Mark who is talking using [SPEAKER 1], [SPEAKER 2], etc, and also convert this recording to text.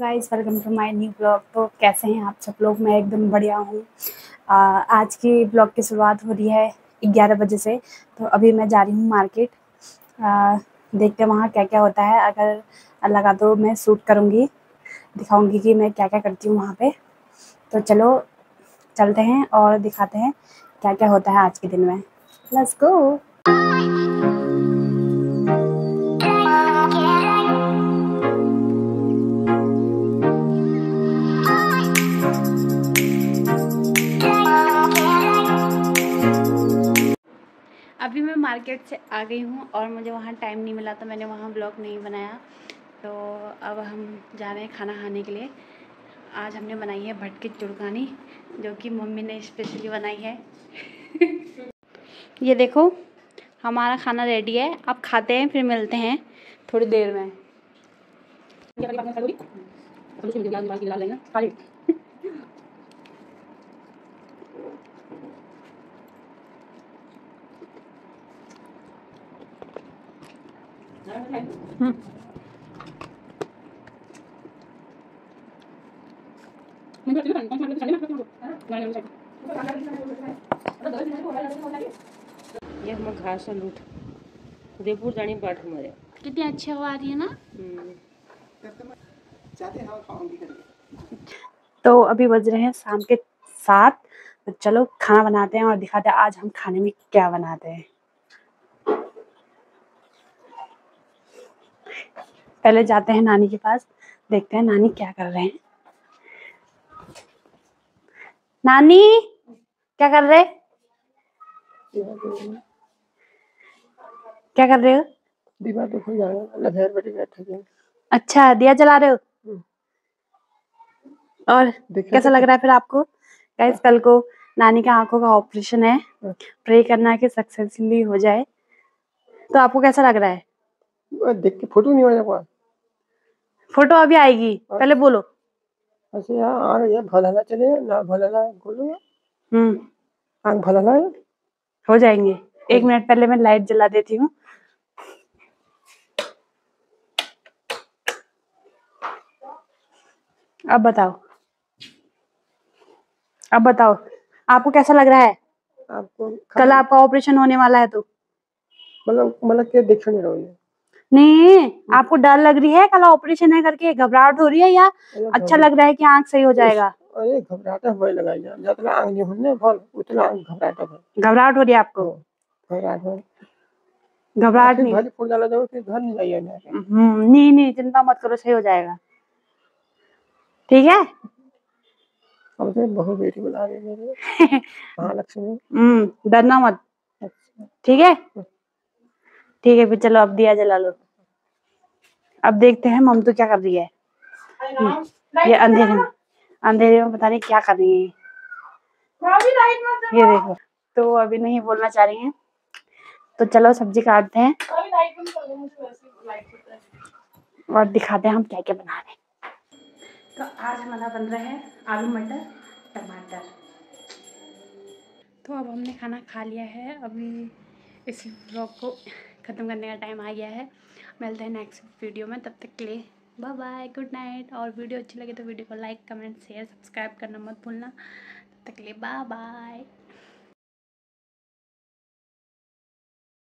[SPEAKER 1] Guys, welcome to my new blog. तो कैसे हैं आप सब लोग? मैं एकदम बढ़िया हूँ। आज की ब्लॉग की शुरुआत हो रही है 11 बजे से। तो अभी मैं जा रही हूँ मार्केट। देखते हैं वहाँ क्या क्या होता है। अगर लगा तो मैं शूट करूँगी, दिखाऊँगी कि मैं क्या क्या करती हूँ वहाँ पे। तो चलो चलते हैं और दिखाते हैं क्या क्या होता है आज के दिन में। Let's go. अभी मैं मार्केट से आ गई हूँ और मुझे वहाँ टाइम नहीं मिला तो मैंने वहाँ ब्लॉग नहीं बनाया। तो अब हम जा रहे हैं खाना खाने के लिए। आज हमने बनाई है भटकी चुड़कानी, जो कि मम्मी ने स्पेशली बनाई है। ये देखो, हमारा खाना रेडी है। अब खाते हैं, फिर मिलते हैं थोड़ी देर में।
[SPEAKER 2] ये हम घास लूट उदयपुर जानी बाट हमारे
[SPEAKER 1] कितनी अच्छी हवा आ रही है ना। तो अभी बज रहे हैं शाम के 7। तो चलो खाना बनाते हैं और दिखाते हैं आज हम खाने में क्या बनाते हैं। पहले जाते हैं नानी के पास, देखते हैं नानी क्या कर रहे हैं। नानी क्या कर रहे? क्या कर रहे हो?
[SPEAKER 2] दीवार पे खुल जाएगा लहर बैठे बैठे।
[SPEAKER 1] अच्छा, दिया जला रहे हो। और कैसा लग रहा है फिर आपको? गाइस, कल को नानी का आंखों का ऑपरेशन है। प्रे करना है कि सक्सेसफुली हो जाए। तो आपको कैसा लग रहा है?
[SPEAKER 2] देख के फोटो नहीं आया।
[SPEAKER 1] फोटो अभी आएगी, पहले बोलो।
[SPEAKER 2] ऐसे यार आ रही है भला चले ना भला बोलो। आंख भला
[SPEAKER 1] हो जाएंगे। 1 मिनट पहले मैं लाइट जला देती हूँ। अब बताओ, आपको कैसा लग रहा है?
[SPEAKER 2] आपको
[SPEAKER 1] कल आपका ऑपरेशन होने वाला है तो
[SPEAKER 2] मतलब क्या देख नहीं रही है?
[SPEAKER 1] नहीं, आपको डर लग रही है? कल ऑपरेशन है करके घबराहट हो रही है या अच्छा लग रहा है कि आंख सही हो जाएगा?
[SPEAKER 2] अरे घबराहट है लगाई जितना आंख नहीं होने भल उतना घबराहट है।
[SPEAKER 1] घबराहट हो रही है आपको? घबराहट नहीं,
[SPEAKER 2] भारी फूल डाला जाओ फिर घर नहीं जाइए।
[SPEAKER 1] नहीं चिंता मत करो, सही हो जाएगा। ठीक है।
[SPEAKER 2] अब तो बहु बेटी बुला रही है मेरे। महालक्ष्मी।
[SPEAKER 1] डरना मत। ठीक है, ठीक है। फिर चलो अब दिया जला लो। अब देखते हैं ममतू क्या कर रही है। ये अंधेरे में पता नहीं क्या कर रही है। ये देखो, तो अभी नहीं बोलना चाह रही हैं। तो चलो सब्जी काटते हैं और दिखाते हैं हम क्या क्या बना रहे हैं। तो आज हमारा बन रहा है आलू मटर टमाटर। तो अब हमने खाना खा लिया है। अभी इस व्लॉग को ख़त्म करने का टाइम आ गया है। मिलते हैं नेक्स्ट वीडियो में, तब तक के लिए बाय बाय, गुड नाइट। और वीडियो अच्छी लगे तो वीडियो को लाइक कमेंट शेयर सब्सक्राइब करना मत भूलना। तब तक के लिए बाय बाय।